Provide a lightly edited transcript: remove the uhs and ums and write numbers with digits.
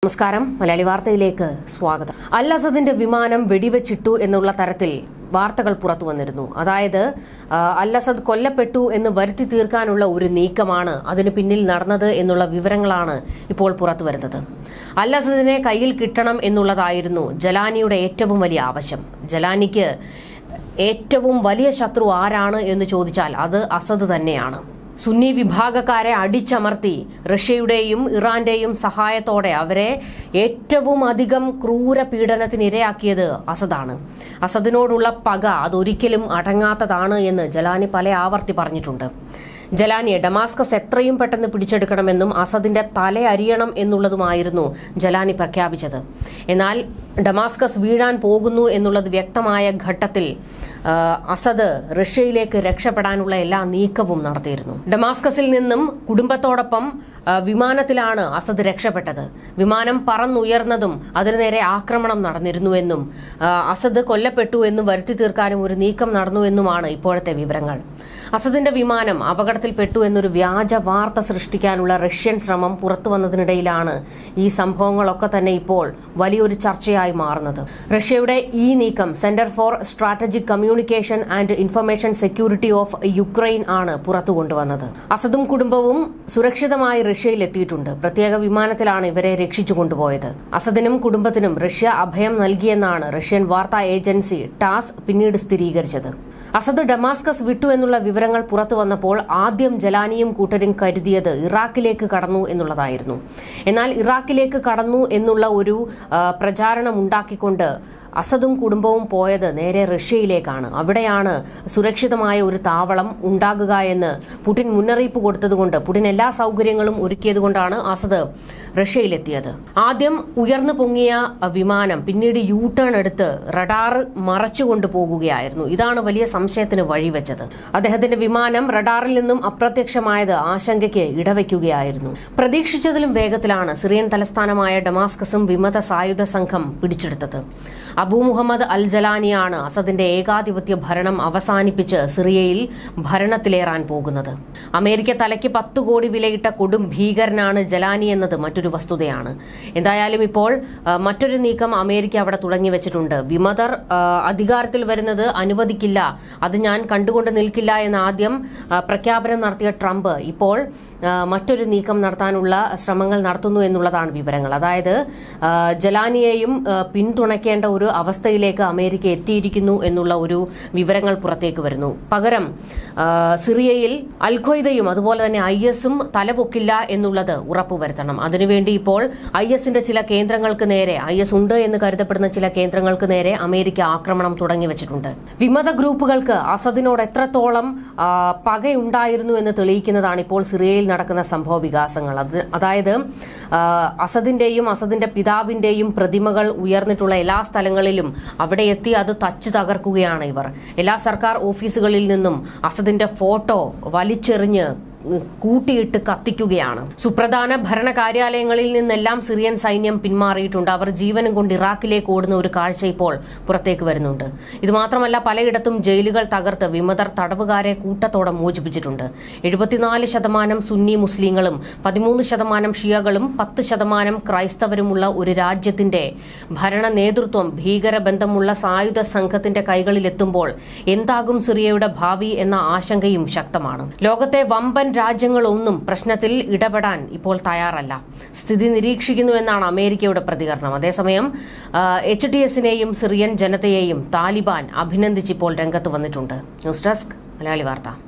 നമസ്കാരം. മലയാളി വാർത്തയിലേക്ക് സ്വാഗതം. അൽ അസദിന്റെ വിമാനം വെടിവെച്ചിട്ടു എന്നുള്ള തരത്തിൽ വാർത്തകൾ പുറത്തു വന്നിരുന്നു. അതായത് അൽ അസദ് കൊല്ലപ്പെട്ടു എന്ന് വരുത്തി തീർക്കാനുള്ള ഒരു നീക്കമാണ് അതിന് പിന്നിൽ നടന്നത് എന്നുള്ള വിവരങ്ങളാണ് ഇപ്പോൾ പുറത്തു വരുന്നത്. അൽ അസദിനെ കയ്യിൽ കിട്ടണം എന്നുള്ളതായിരുന്നു ജലാനിയുടെ ഏറ്റവും വലിയ ആവശ്യം. ജലാനിക്ക് ഏറ്റവും വലിയ ശത്രു ആരാണ് എന്ന് ചോദിച്ചാൽ അത് അസദ് തന്നെയാണ്. സുന്നി വിഭാഗക്കാരെ അടിച്ചമർത്തി റഷ്യയുടെയും ഇറാന്റെയും സഹായത്തോടെ അവരെ ഏറ്റവും അധികം ക്രൂര പീഡനത്തിനിരയാക്കിയത് അസദാണ്. അസദിനോടുള്ള പക അതൊരിക്കലും അടങ്ങാത്തതാണ് എന്ന് ജലാനി പല ആവർത്തി പറഞ്ഞിട്ടുണ്ട്. ജലാനിയെ ഡമാസ്കസ് എത്രയും പെട്ടെന്ന് പിടിച്ചെടുക്കണമെന്നും അസദിന്റെ തല അരിയണം എന്നുള്ളതുമായിരുന്നു ജലാനി പ്രഖ്യാപിച്ചത്. എന്നാൽ ഡമാസ്കസ് വീഴാൻ പോകുന്നു എന്നുള്ളത് വ്യക്തമായ ഘട്ടത്തിൽ അസദ് റഷ്യയിലേക്ക് രക്ഷപ്പെടാനുള്ള എല്ലാ നീക്കവും നടത്തിയിരുന്നു. ഡമാസ്കസിൽ നിന്നും കുടുംബത്തോടൊപ്പം വിമാനത്തിലാണ് അസദ് രക്ഷപ്പെട്ടത്. വിമാനം പറന്നുയർന്നതും അതിനു നേരെ ആക്രമണം നടന്നിരുന്നുവെന്നും അസദ് കൊല്ലപ്പെട്ടു എന്നും വരുത്തി തീർക്കാനും ഒരു നീക്കം നടന്നുവെന്നുമാണ് ഇപ്പോഴത്തെ വിവരങ്ങൾ. അസദിന്റെ വിമാനം അപകടത്തിൽപ്പെട്ടു എന്നൊരു വ്യാജ വാർത്ത സൃഷ്ടിക്കാനുള്ള റഷ്യൻ ശ്രമം പുറത്തു വന്നതിനിടയിലാണ് ഈ സംഭവങ്ങളൊക്കെ തന്നെ ഇപ്പോൾ വലിയൊരു ചർച്ചയായി മാറുന്നത്. റഷ്യയുടെ ഈ നീക്കം centre for strategic communication and information security of Ukraine ആണ് പുറത്തു കൊണ്ടുവന്നത്. അസദും കുടുംബവും സുരക്ഷിതമായി റഷ്യയിൽ എത്തിയിട്ടുണ്ട്. പ്രത്യേക വിമാനത്തിലാണ് ഇവരെ രക്ഷിച്ചു കൊണ്ടുപോയത്. അസദിനും കുടുംബത്തിനും റഷ്യ അഭയം നൽകിയെന്നാണ് റഷ്യൻ വാർത്താ ഏജൻസി ടാസ് പിന്നീട് സ്ഥിരീകരിച്ചത്. അസദ് ഡമാസ്കസ് വിട്ടു എന്നുള്ള വിവരങ്ങൾ പുറത്തു വന്നപ്പോൾ ആദ്യം ജലാനിയും കൂട്ടരും കരുതിയത് ഇറാഖിലേക്ക് കടന്നു എന്നുള്ളതായിരുന്നു. എന്നാൽ ഇറാഖിലേക്ക് കടന്നു എന്നുള്ള ഒരു പ്രചാരണം ഉണ്ടാക്കിക്കൊണ്ട് അസദും കുടുംബവും പോയത് നേരെ റഷ്യയിലേക്കാണ്. അവിടെയാണ് സുരക്ഷിതമായ ഒരു താവളം ഉണ്ടാകുക എന്ന് പുടിൻ മുന്നറിയിപ്പ് കൊടുത്തതുകൊണ്ട്, പുടിൻ എല്ലാ സൗകര്യങ്ങളും ഒരുക്കിയതുകൊണ്ടാണ് അസദ് റഷ്യയിലെത്തിയത്. ആദ്യം ഉയർന്നു പൊങ്ങിയ വിമാനം പിന്നീട് യു ടേൺ എടുത്ത് റഡാർ മറച്ചുകൊണ്ട് പോകുകയായിരുന്നു. ഇതാണ് വലിയ സംശയത്തിന് വഴിവെച്ചത്. അദ്ദേഹത്തിന്റെ വിമാനം റഡാറിൽ നിന്നും അപ്രത്യക്ഷമായത് ആശങ്കയ്ക്ക് ഇടവയ്ക്കുകയായിരുന്നു. പ്രതീക്ഷിച്ചതിലും വേഗത്തിലാണ് സിറിയൻ തലസ്ഥാനമായ ഡമാസ്കസും വിമത സായുധ സംഘം പിടിച്ചെടുത്തത്. അബു മുഹമ്മദ് അൽ ജലാനിയാണ് അസദിന്റെ ഏകാധിപത്യ ഭരണം അവസാനിപ്പിച്ച് സിറിയയിൽ ഭരണത്തിലേറാൻ പോകുന്നത്. അമേരിക്ക തലയ്ക്ക് 10 കോടി വിലയിട്ട കൊടും ഭീകരനാണ് ജലാനി എന്നത് മറ്റൊരു വസ്തുതയാണ്. എന്തായാലും ഇപ്പോൾ മറ്റൊരു നീക്കം അമേരിക്ക അവിടെ തുടങ്ങി വെച്ചിട്ടുണ്ട്. വിമതർ അധികാരത്തിൽ വരുന്നത് അനുവദിക്കില്ല, അത് ഞാൻ കണ്ടുകൊണ്ട് നിൽക്കില്ല എന്ന് ആദ്യം പ്രഖ്യാപനം നടത്തിയ ട്രംപ് ഇപ്പോൾ മറ്റൊരു നീക്കം നടത്താനുള്ള ശ്രമങ്ങൾ നടത്തുന്നു എന്നുള്ളതാണ് വിവരങ്ങൾ. അതായത് ജലാനിയെയും പിന്തുണയ്ക്കേണ്ട ഒരു അവസ്ഥയിലേക്ക് അമേരിക്ക എത്തിയിരിക്കുന്നു എന്നുള്ള ഒരു വിവരങ്ങൾ പുറത്തേക്ക് വരുന്നു. പകരം സിറിയയിൽ അൽ ഖ്വയ്ദയും അതുപോലെ തന്നെ IS-ഉം തലപൊക്കില്ല എന്നുള്ളത് ഉറപ്പുവരുത്തണം. അതിനുവേണ്ടി ഇപ്പോൾ IS-ന്റെ ചില കേന്ദ്രങ്ങൾക്ക് നേരെ, IS ഉണ്ട് എന്ന് കരുതപ്പെടുന്ന ചില കേന്ദ്രങ്ങൾക്ക് നേരെ അമേരിക്ക ആക്രമണം തുടങ്ങി വെച്ചിട്ടുണ്ട്. വിമത ഗ്രൂപ്പുകൾക്ക് അസദിനോട് എത്രത്തോളം പകയുണ്ടായിരുന്നു എന്ന് തെളിയിക്കുന്നതാണ് ഇപ്പോൾ സിറിയയിൽ നടക്കുന്ന സംഭവ വികാസങ്ങൾ. അതായത് അസദിന്റെയും അസദിന്റെ പിതാവിന്റെയും പ്രതിമകൾ ഉയർന്നിട്ടുള്ള എല്ലാ സ്ഥലങ്ങളിലും അവിടെ എത്തി അത് തച്ചു തകർക്കുകയാണ് ഇവർ. എല്ലാ സർക്കാർ ഓഫീസുകളിൽ നിന്നും അസദിന്റെ ഫോട്ടോ വലിച്ചെറിഞ്ഞ് കൂട്ടിയിട്ട് കത്തിക്കുകയാണ്. സുപ്രധാന ഭരണ കാര്യാലയങ്ങളിൽ നിന്നെല്ലാം സിറിയൻ സൈന്യം പിന്മാറിയിട്ടുണ്ട്. അവർ ജീവനും കൊണ്ട് ഇറാഖിലേക്ക് ഓടുന്ന ഒരു കാഴ്ച ഇപ്പോൾ പുറത്തേക്ക് വരുന്നുണ്ട്. ഇതുമാത്രമല്ല, പലയിടത്തും ജയിലുകൾ തകർത്ത് വിമതർ തടവുകാരെ കൂട്ടത്തോടെ മോചിപ്പിച്ചിട്ടുണ്ട്. 74% സുന്നി മുസ്ലിങ്ങളും 13% ഷിയകളും 10% ക്രൈസ്തവരുമുള്ള ഒരു രാജ്യത്തിന്റെ ഭരണ നേതൃത്വം ഭീകരബന്ധമുള്ള സായുധ സംഘത്തിന്റെ കൈകളിലെത്തുമ്പോൾ എന്താകും സിറിയയുടെ ഭാവി എന്ന ആശങ്കയും ശക്തമാണ്. ലോകത്തെ വമ്പൻ രാജ്യങ്ങളൊന്നും പ്രശ്നത്തിൽ ഇടപെടാൻ ഇപ്പോൾ തയ്യാറല്ല. സ്ഥിതി നിരീക്ഷിക്കുന്നുവെന്നാണ് അമേരിക്കയുടെ പ്രതികരണം. അതേസമയം HTSനെയും സിറിയൻ ജനതയെയും താലിബാൻ അഭിനന്ദിച്ചിപ്പോൾ രംഗത്ത് വന്നിട്ടുണ്ട്. ന്യൂസ് ഡെസ്ക് മലയാളി വാർത്ത.